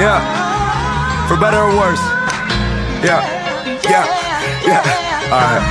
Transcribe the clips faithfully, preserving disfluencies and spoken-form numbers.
Yeah, for better or worse. Yeah, yeah, yeah, alright.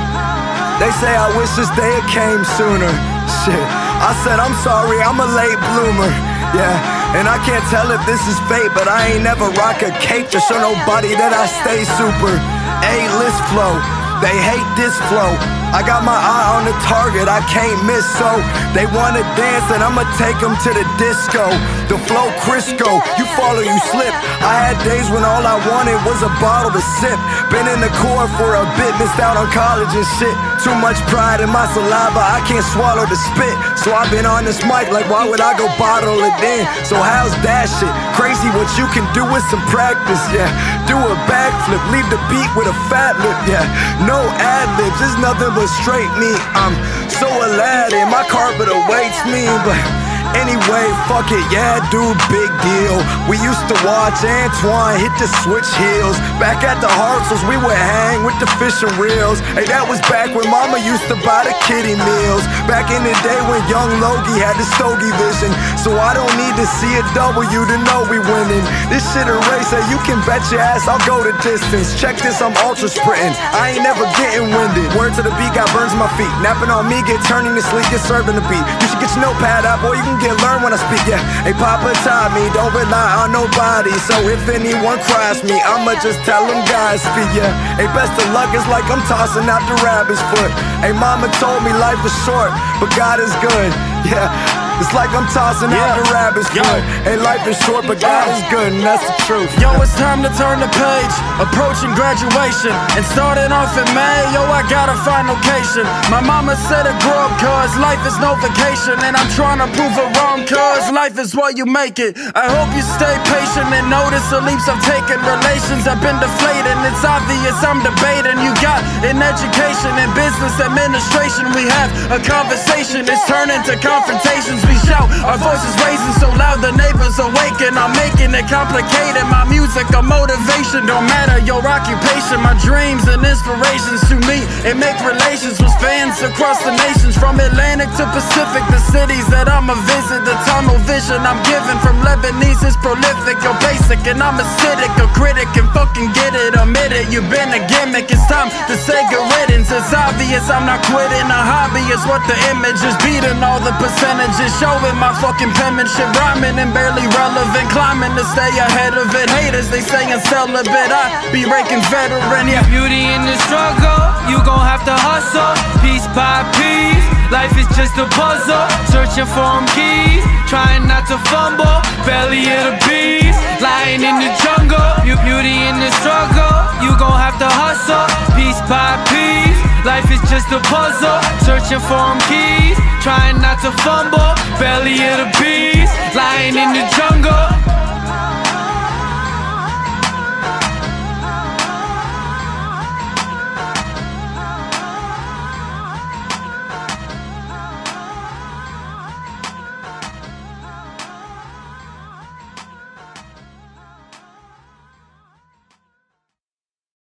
They say I wish this day had came sooner. Shit, I said I'm sorry, I'm a late bloomer. Yeah, and I can't tell if this is fate, but I ain't never rock a cape to show nobody that I stay super A-list flow. They hate this flow. I got my eye on the target, I can't miss, so they wanna dance and I'ma take them to the disco. The flow Crisco, you follow, you slip. I had days when all I wanted was a bottle to sip. Been in the Corps for a bit, missed out on college and shit. Too much pride in my saliva, I can't swallow the spit. So I've been on this mic like why would I go bottle it in? So how's that shit? Crazy what you can do with some practice, yeah. Do a backflip, leave the beat with a fat lip, yeah. No ad-libs, it's nothing but straight me. I'm so Aladdin, my carpet awaits me. But anyway, fuck it, yeah dude, big deal. We used to watch Antoine hit the switch heels. Back at the Hartzels we would hang with the fishing reels. Hey, that was back when mama used to buy the kiddie meals. Back in the day when young Logie had the stogie vision. So I don't need to see a W to know we winning. This shit a race, hey, you can bet your ass I'll go the distance. Check this, I'm ultra sprinting, I ain't never getting winded. Word to the beat, got burns in my feet. Napping on me, get turning to sleep, get served in the beat. You should get your notepad out, boy, you can get learn when I speak, yeah. Hey, Papa taught me, don't rely on nobody. So if anyone cries me, I'ma just tell them Godspeed, yeah. Hey, best of luck, it's like I'm tossing out the rabbit's foot. Hey, mama told me life is short, but God is good, yeah. It's like I'm tossing yeah. out the rabbit's foot. Hey, life is short, but God is good, and that's the truth. Yo, it's time to turn the page, approaching graduation. And starting off in May, yo, I gotta find location. My mama said to grow up, cause life is no vacation. And I'm trying to prove her wrong, cause life is where you make it. I hope you stay patient and notice the leaps I've taken. Relations have been deflating, it's obvious I'm debating. You got an education in business administration. We have a conversation, it's turning to confrontations. We shout, our voices raising so loud the neighbors awaken. I'm making it complicated, my music a motivation. Don't matter your occupation, my dreams and inspirations to me. It make relations with fans across the nations. From Atlantic to Pacific, the cities that I'ma visit. The tunnel vision I'm given from Lebanese is prolific or basic. And I'm acidic, a critic and fucking get it, admit it. You've been a gimmick, it's time to say good riddance. It's obvious I'm not quitting, a hobby is what the image is. Beating all the percentages, showing my fucking penmanship, rhyming and barely relevant, climbing to stay ahead of it. Haters, they saying celibate, I be raking veteran, yeah. Beauty in the struggle, you gon' have to hustle, piece by piece. Life is just a puzzle, searching for them keys, trying not to fumble, belly of the beast, lying in the jungle. Beauty in the struggle, you gon' have to hustle, piece by piece. Life is just a puzzle, searching for them keys, trying not to fumble, belly of the beast, lying in the jungle.